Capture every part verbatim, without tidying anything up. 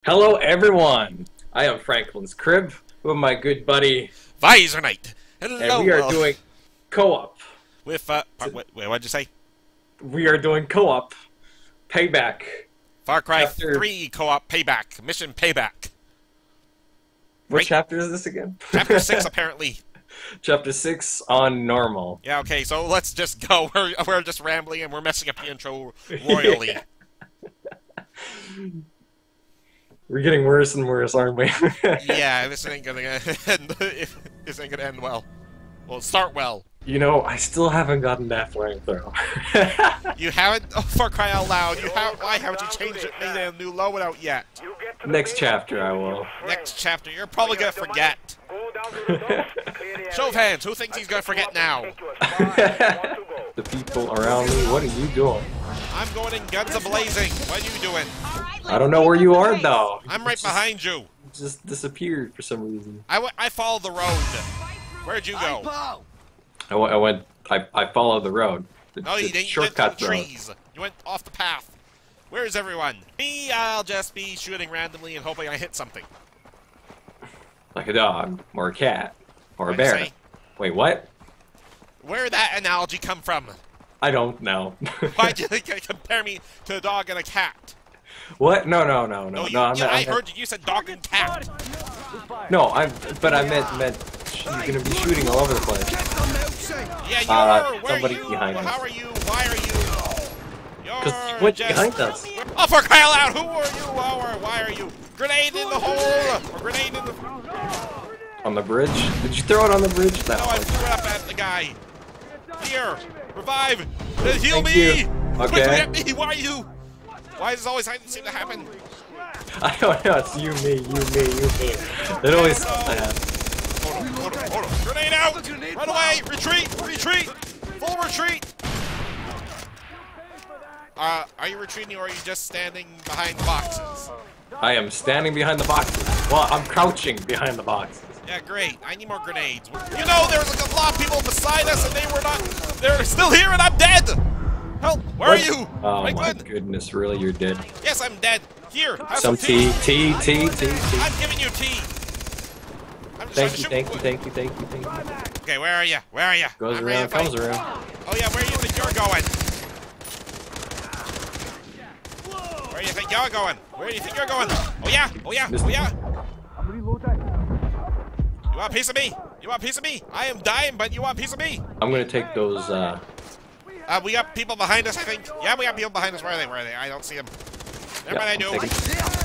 Hello, everyone. I am Franklin's Crib with my good buddy Visor Knight. Hello. and we are uh, doing co-op. with uh, wait, wait, wait, what'd you say? We are doing co-op payback. Far Cry Chapter- three co-op payback mission payback. What Right. chapter is this again? Chapter six apparently. Chapter six on normal. Yeah, okay, so let's just go. We're we're just rambling and we're messing up the intro royally. Yeah. We're getting worse and worse, aren't we? Yeah, this ain't gonna end. This ain't gonna end well. Well, start well. You know, I still haven't gotten that flamethrower. You haven't. Oh, for crying out loud! You have. Why haven't you changed it? Made a new loadout yet? Next chapter, I will. Next chapter, you're probably gonna forget. Show of hands. Who thinks he's gonna forget now? The people around me, what are you doing? I'm going in guns a-blazing. What are you doing? I don't know where you are, though. I'm right Just- behind you. Just disappeared for some reason. I, w I followed the road. Where'd you go? I, w I went. I, I followed the road. The, No, you the didn't. You went shortcut through the road. trees. You went off the path. Where is everyone? Me, I'll just be shooting randomly and hoping I hit something. Like a dog, or a cat, or a What'd you bear. say? Wait, what? Where'd that analogy come from? I don't know. Why'd you compare me to a dog and a cat? What? No, no, no, no, No, you, no. I'm yeah, not, I I'm not- heard you. You said dog and cat. No, I'm. But I meant meant. She's gonna be shooting all over the place. Yeah, you're. Uh, where somebody are you? behind us. How are you? Why are you? You're Because you went just... behind us. Oh, for crying out loud! Who are you? How are? Why are you? Grenade in the hole! Or grenade in the... On the bridge? Did you throw it on the bridge? That No, I was- threw it up at the guy. Here, revive. Uh, heal Thank me. you. Quickly Okay. at me. Why are you? Why does this always seem to happen? I don't know. It's you, me, you, me, you, me. It always seems to happen. Hold on, hold on, hold on. Grenade out! Run away! Retreat! Retreat! Full retreat! Uh, are you retreating or are you just standing behind the boxes? I am standing behind the boxes. Well, I'm crouching behind the boxes. Yeah, great. I need more grenades. You know, there's like a lot of people beside us and they were not... They're still here and I'm dead! Help! Where What? are you? Oh my Franklin? goodness, really? You're dead. Yes, I'm dead. Here, have Some some, tea, tea, tea, tea, tea. I'm giving you tea. I'm just Thank trying you, to thank you, shoot- thank you, thank you, thank you. Okay, where are you? Where are you? Goes I'm ready around, to fight. comes around. Oh yeah, where do you think you're going? Where do you think you're going? Where do you think you're going? Oh yeah, oh yeah, oh yeah. You want a piece of me? You want a piece of me? I am dying, but you want a piece of me? I'm gonna take those, uh... Uh, we got people behind us, I think. Yeah, we got people behind us. Where are they? Where are they? I don't see them. Never mind, I do. I'm taking-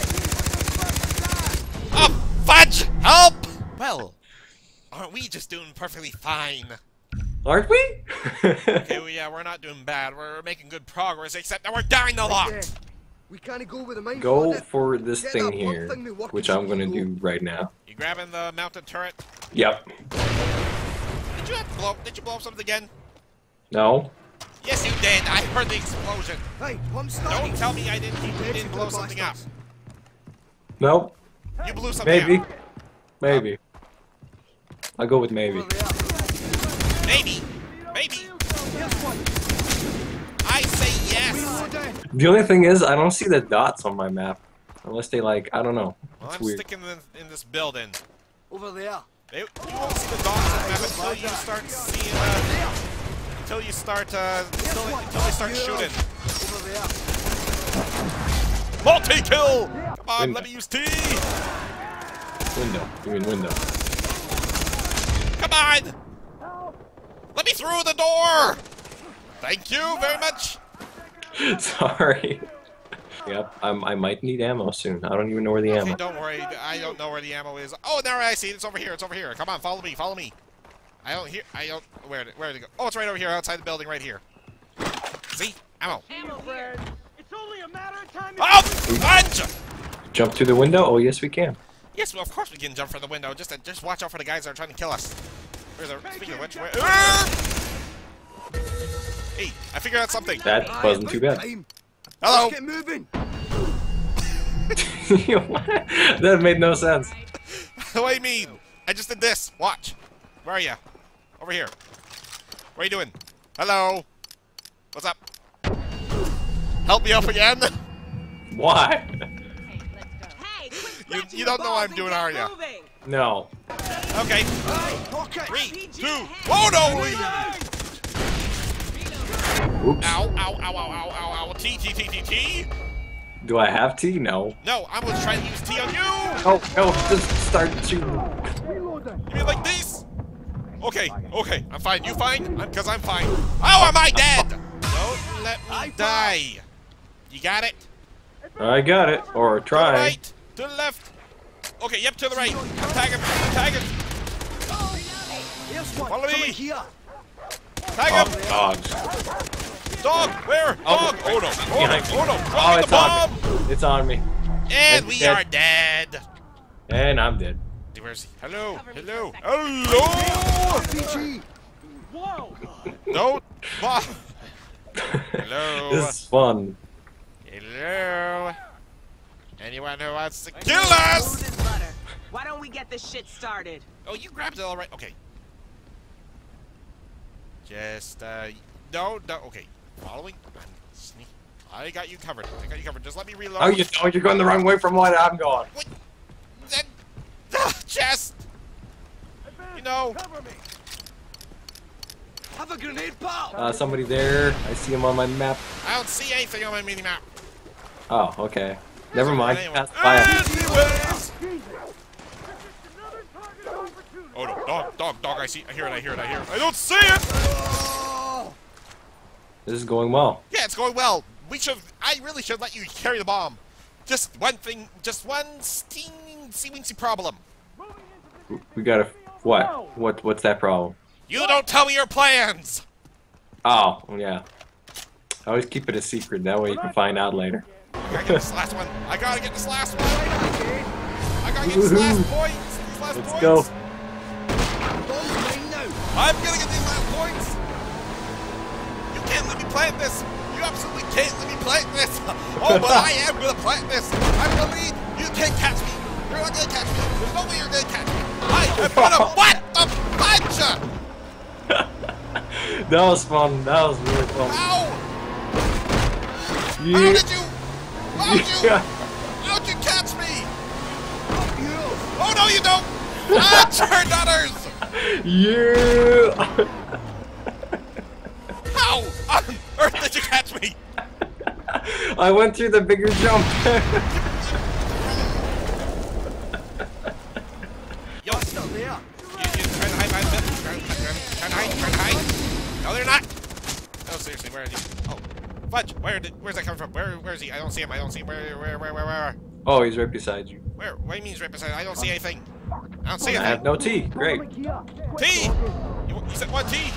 Oh, fudge! Help! Well, aren't we just doing perfectly fine? Aren't we? Okay, well, yeah, we're not doing bad. We're making good progress, except that we're dying a lot. We can't go with the main Go front. for this Get thing that one here, thing that works which as I'm gonna you do right now. You grabbing the mounted turret? Yep. Did you have to blow? Did you blow up something again? No? Yes, you did. I heard the explosion. Hey, pump starting. Don't tell me I didn't. You didn't blow something up. Nope. You blew something Maybe. up. Maybe. I'll go with maybe. Over there. Maybe. Maybe. Here's one. I say yes. Reloading. The only thing is, I don't see the dots on my map. Unless they like, I don't know. Well, It's I'm weird. sticking in, in this building. Over there. They, you won't see the dots on the map until you start seeing. Uh, until you start. Uh, until, until they start shooting. Over there. Multi-kill! Come on, Window. let me use T! Window. You mean window. Come on! Let me through the door! Thank you very much! Sorry. Yep, I'm, I might need ammo soon. I don't even know where the Okay, ammo. don't worry. I don't know where the ammo is. Oh, now I see it. It's over here. It's over here. Come on, follow me. Follow me. I don't hear. I don't. Where did, where did it go? Oh, it's right over here outside the building, right here. See? Ammo. It's only a matter of time. Oh! Fudge! Jump through the window? Oh, yes, we can. Yes, well, of course we can jump from the window. Just, uh, just watch out for the guys that are trying to kill us. Where's the? Speaking of which, where? Ah! Hey, I figured out something. That Aye, wasn't too about bad. time. Hello. Let's get moving. That made no sense. What do you mean? I just did this. Watch. Where are you? Over here. What are you doing? Hello. What's up? Help me up again. Why? You, you don't know what I'm doing, are you? No. Okay. Okay. Three, two, oh no! Oops. Ow, ow, ow, ow, ow, ow, ow. T, T, T, T, T. Do I have T? No. No, I was trying to use T on you. Oh, no, just start shooting. You mean like this? Okay, okay, I'm fine. You fine? Because I'm, I'm fine. Oh, am I dead? Don't let me die. You got it? I got it. Or To the try. right, to the left. Okay, yep, to the right. I'm tagging, I'm tagging. Here's one. Follow me. Coming here. Tag Oh, him. dogs. Dog, where? Oh, Dog. Oh no, oh no, behind me. oh no. Oh, Drop the it's on bomb. me. It's on me. And I'm we dead. are dead. And I'm dead. Where's he? Hello, hello, hello. R P G. Whoa! No. Bah. Hello. This is fun. Hello. Anyone who wants to kill us? Smooth as butter. Why don't we get this shit started? Oh, you grabbed it all right. Okay. Just, uh, no, no, okay. Following. I'm sneak. I got you covered. I got you covered. Just let me reload. Oh, you know you're going the wrong way from what I'm going. What? That, uh, chest. You know. Cover me! Have a grenade, pal. Uh, somebody there. I see him on my map. I don't see anything on my mini map. Oh, okay. Never mind. Anyway. Pass by him. Anyways. Another target opportunity! Oh no, dog, dog, dog, I see, I hear it, I hear it, I hear it. I don't see it! Oh. This is going well. Yeah, it's going well. We should, I really should let you carry the bomb. Just one thing, just one steaming, seeming problem. We got a what? What? What's that problem? You don't tell me your plans! Oh, yeah. I always keep it a secret. That way you can find out later. I gotta get this last one. I gotta get this last one. I gotta get this last point. These last Let's points. go. Bomb's mine now. I'm gonna get these last points. You can't let me plant this. You absolutely can't let me plant this. Oh, but I am gonna plant this. I'm gonna lead. You can't catch me. You're not gonna catch me. There's no way you're gonna catch me. I am gonna what the punch? That was fun. That was really fun. How? How Yeah. did you? How'd you? Yeah. How'd you catch me? Fuck you. Oh no, you don't. Ah, turn others. Yeah. How on earth did you catch me? I went through the bigger jump. Yo, Bastard there. You, you trying to hide behind the trying, trying, trying to hide, trying to hide. No, they're not. No, seriously, where are you? Oh, Fudge, where did, where's that coming from? Where, where is he? I don't see him. I don't see him. Where, where, where, where, where? Oh, he's right beside you. Where? What do you mean he's right beside? I don't see anything. I don't see I have anything. no T. Great. T. You, you said what? T.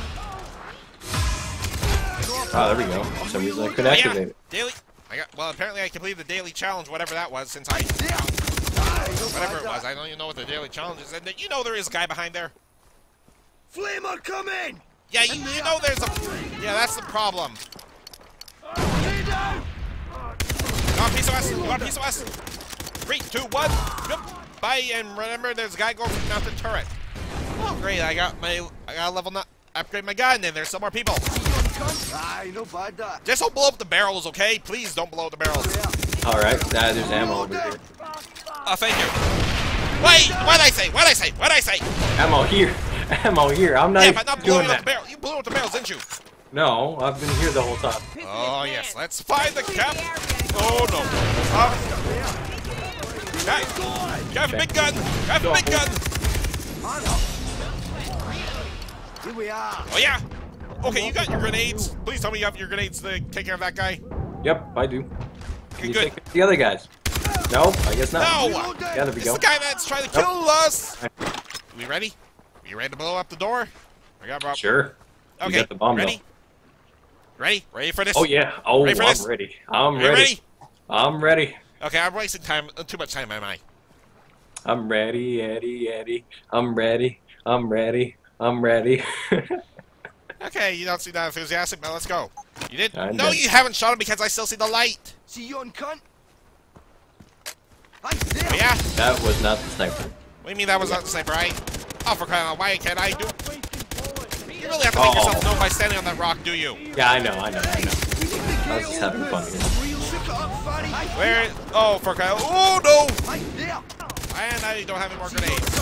Oh, there we go. For some reason I couldn't Oh, activate yeah. it. Daily. I got. Well, apparently I completed the daily challenge, whatever that was, since I. There. Aye, no Whatever bad it was, that. I don't even know what the daily challenge is. And you know there is a guy behind there. Flamer coming. Yeah, you, you know there's a. Yeah, that's the problem. Stay down. You want a piece of us? You want a piece of us? Three, two, one. Yep. Bye. And remember, there's a guy going from mountain turret. Oh, great! I got my. I got a level not upgrade my gun. And there's some more people. Aye, no bad that. Just don't blow up the barrels, okay? Please don't blow up the barrels. All right. Nah, there's ammo over here. Oh, thank you. Wait, what'd I say? What'd I say? What'd I say? Ammo here. Ammo here. I'm not Yeah, even but not doing blowing up the that. barrel. You blew up the barrels, didn't you? No, I've been here the whole time. Oh yes, let's find the cap. Oh no. Uh, guys, you have a big gun. You have a big gun. Man up. Here we are. Oh yeah. Okay, you got your grenades. Please tell me you have your grenades to take care of that guy. Yep, I do. Okay, Can you good. take the other guys? Nope, I guess not. No. Yeah, there we It's go. the guy that's trying to kill us. We ready? You ready to blow up the door? I got Rob. Sure. You Okay. got the bomb, ready? Ready? Ready for this? Oh yeah. Oh, Ready for I'm this? ready. I'm Are you ready. ready? I'm ready. Okay, I'm wasting time. uh, Too much time, am I? I'm ready, Eddie, Eddie. I'm ready. I'm ready. I'm ready. Okay, you don't seem that enthusiastic, but let's go. You did? I'm no, dead. you haven't shot him because I still see the light. See you on cunt. Aye, there. Oh, yeah? That was not the sniper. What do you mean that was not the sniper, right? Oh, for crying out loud, why can't I do You really have to make Oh. yourself known by standing on that rock, do you? Yeah, I know, I know, I know. We need to I was just having fun here. Real shook it up, Fanny. Aye, Where? Oh, for crying out Oh, no! Aye, there. you don't have any more grenades.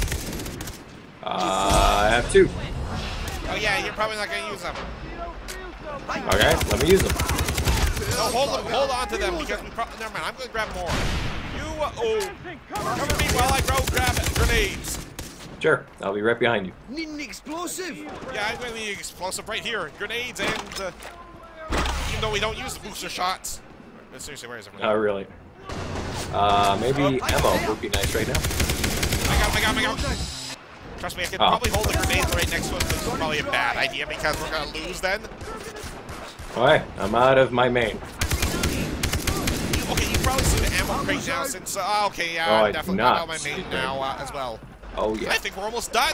Uh, I have two. Oh yeah, you're probably not gonna use them. Okay, let me use them. No, hold them, hold on to them because we probably. Never mind. I'm gonna grab more. You uh, oh, cover me while I go grab grenades. Sure, I'll be right behind you. Need an explosive. Yeah, I'm gonna need explosive right here. Grenades and uh, even though we don't use the booster shots. But seriously, where is everyone? Oh, really? Uh, maybe ammo would be nice right now. I got, him, I got, him, I got. him. Trust me, I could Oh. probably hold the grenades right next to us, but it's probably a bad idea because we're gonna lose then. Alright, I'm out of my main. Okay, you probably see the ammo crate now since. Uh, okay, yeah, Oh, I I'm do definitely not got all my see main that. now uh, as well. Oh, yeah. I think we're almost done.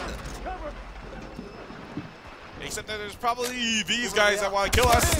Except that there's probably these guys that want to kill us.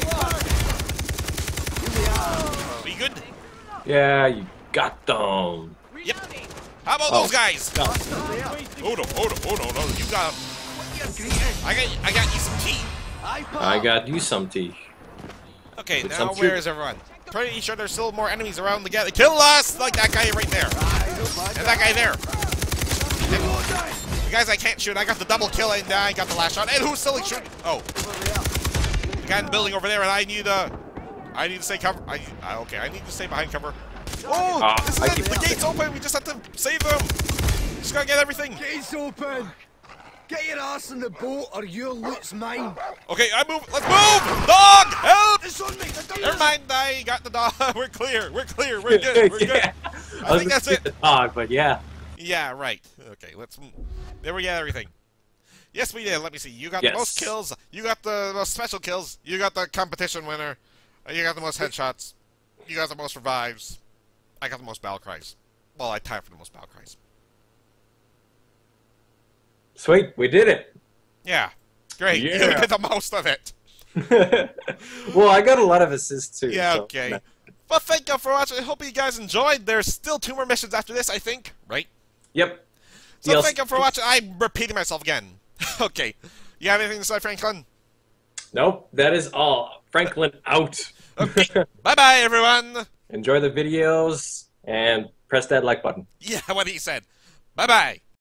Are we good? Yeah, you got them. Yep. How about Oh. those guys? No. Oh no, oh no, oh no, no, you got 'em. I got, I got you some tea. I got you some tea. Okay, With now some where soup. is everyone? Pretty sure there's still more enemies around to get kill us, like that guy right there, and that guy there. And the guys I can't shoot, I got the double kill and I got the last shot. And who's still shooting? Oh, the guy in the building over there, and I need uh, I need to stay cover. I, I okay, I need to stay behind cover. Oh, Ah, this is I it. keep- The gate's open. We just have to save them. Just gotta get everything. Gates open. Get your ass in the boat or your loot's mine. Okay, I move. Let's move. Dog, help! It's on me. Never mind. I got the dog. We're clear. We're clear. We're good. We're good. Yeah. I was think gonna that's skip it. the dog, but yeah. Yeah, right. Okay, let's. There we get everything. Yes, we did. Let me see. You got the Yes. most kills. You got the most special kills. You got the competition winner. You got the most headshots. You got the most revives. I got the most battle cries. Well, I tied for the most battle cries. Sweet, we did it. Yeah, great. You Yeah. did the most of it. Well, I got a lot of assists too. Yeah, so- okay. Well, thank you for watching. I hope you guys enjoyed. There's still two more missions after this, I think. Right? Yep. So D L C thank you for watching. I'm repeating myself again. Okay. You have anything to say, Franklin? Nope, that is all. Franklin out. Okay. Bye-bye, everyone. Enjoy the videos and press that like button. Yeah, what he said. Bye-bye.